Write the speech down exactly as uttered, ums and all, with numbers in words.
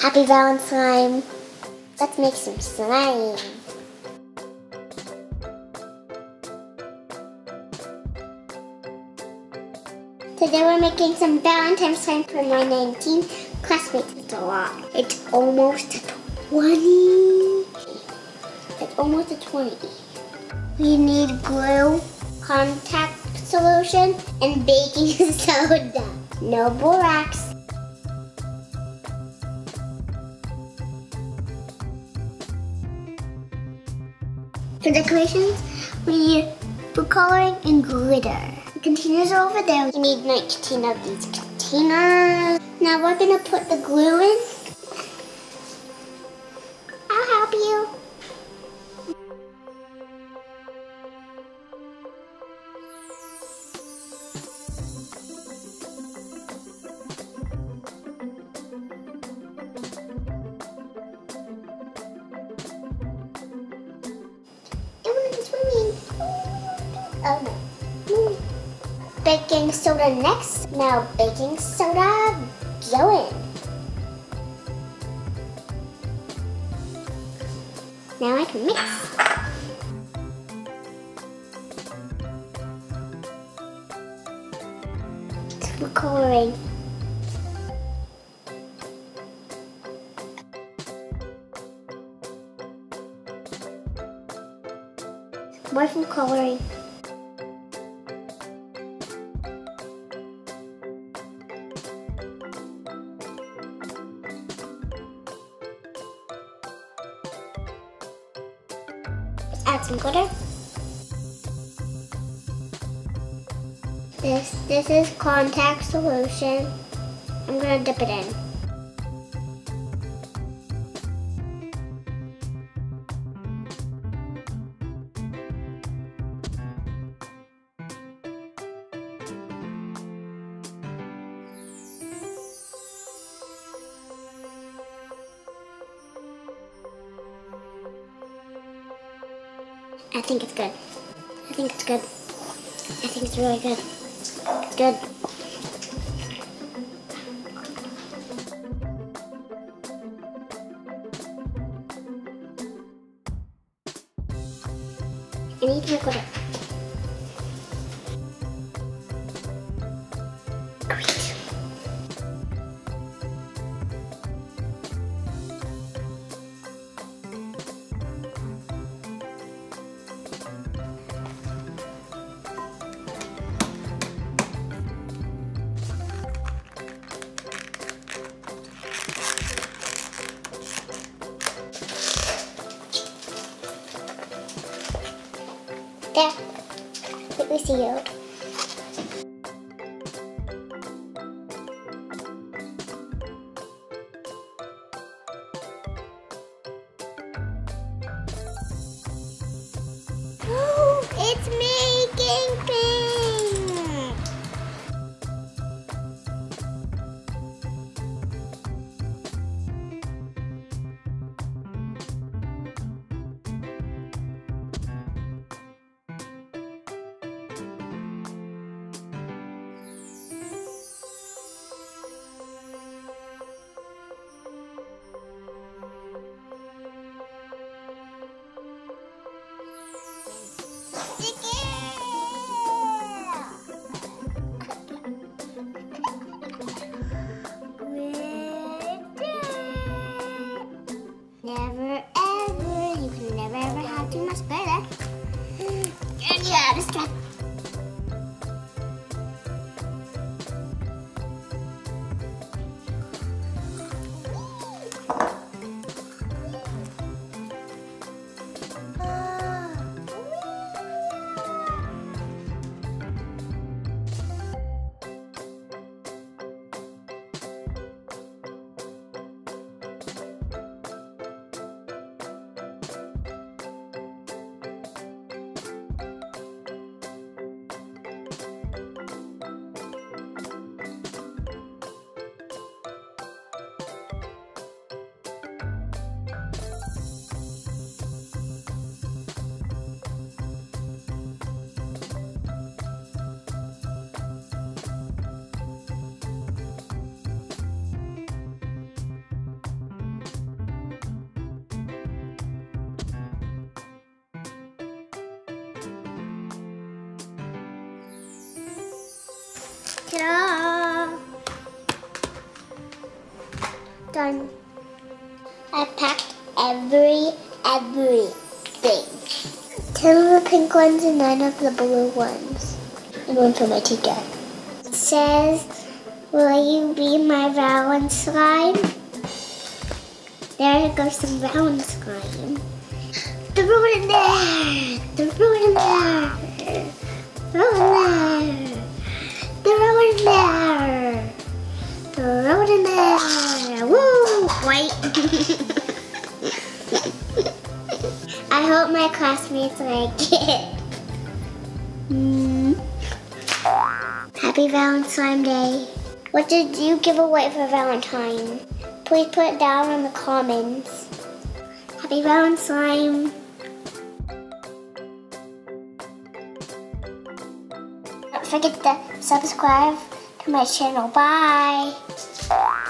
Happy Valenslime. Let's make some slime. Today we're making some Valentine slime for my nineteen classmates. It's a lot. It's almost twenty. It's almost a twenty. We need glue, contact solution, and baking soda. No borax. For decorations, we need food coloring and glitter. The containers are over there. You need nineteen of these containers. Now we're gonna put the glue in. I'll help you. Elmer. Mm. Baking soda next. Now baking soda, go in. Now I can mix. Food coloring. More food coloring. Add some glitter. This this is contact solution. I'm gonna dip it in. I think it's good. I think it's good. I think it's really good. It's good. I need more glitter. Great. There. Let me see you. Oh, it's making pink. Never ever, you can never ever have too much glitter. And you out of stress. Ta-da! Done. I packed every, everything. Ten of the pink ones and nine of the blue ones. And one for my teacher. It says, will you be my Valenslime? There goes some Valenslime. Throw it in there! Throw it in there! Throw it in there! Throw it in there! Throw it in there! Woo! Wait! I hope my classmates like it. Mm. Happy Valenslime Day. What did you give away for Valentine? Please put it down in the comments. Happy Valenslime. Don't forget to subscribe to my channel. Bye.